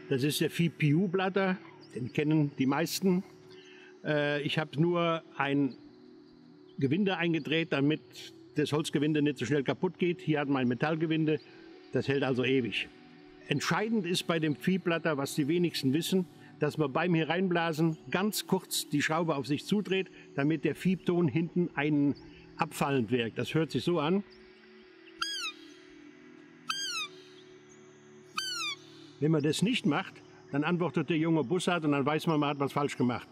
Das ist der Vieh-Piu-Blatter, den kennen die meisten. Ich habe nur ein Gewinde eingedreht, damit das Holzgewinde nicht so schnell kaputt geht. Hier hat man ein Metallgewinde, das hält also ewig. Entscheidend ist bei dem Viehblatter, was die wenigsten wissen, dass man beim Hereinblasen ganz kurz die Schraube auf sich zudreht, damit der Piepton hinten einen abfallend wirkt. Das hört sich so an. Wenn man das nicht macht, dann antwortet der junge Bussard und dann weiß man, man hat was falsch gemacht.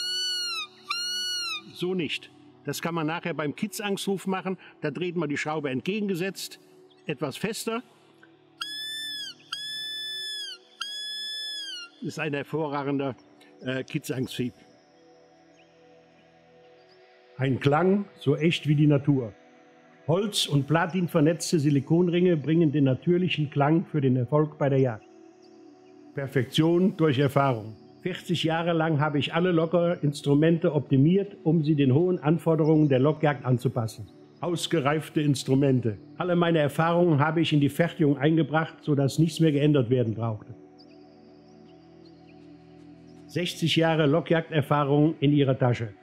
So nicht. Das kann man nachher beim Kitzangstruf machen. Da dreht man die Schraube entgegengesetzt, etwas fester. Das ist ein hervorragender Kitzangstrieb. Ein Klang so echt wie die Natur. Holz- und Platin vernetzte Silikonringe bringen den natürlichen Klang für den Erfolg bei der Jagd. Perfektion durch Erfahrung. 40 Jahre lang habe ich alle Lockerinstrumente optimiert, um sie den hohen Anforderungen der Lockjagd anzupassen. Ausgereifte Instrumente. Alle meine Erfahrungen habe ich in die Fertigung eingebracht, sodass nichts mehr geändert werden brauchte. 60 Jahre Lockjagderfahrung in ihrer Tasche.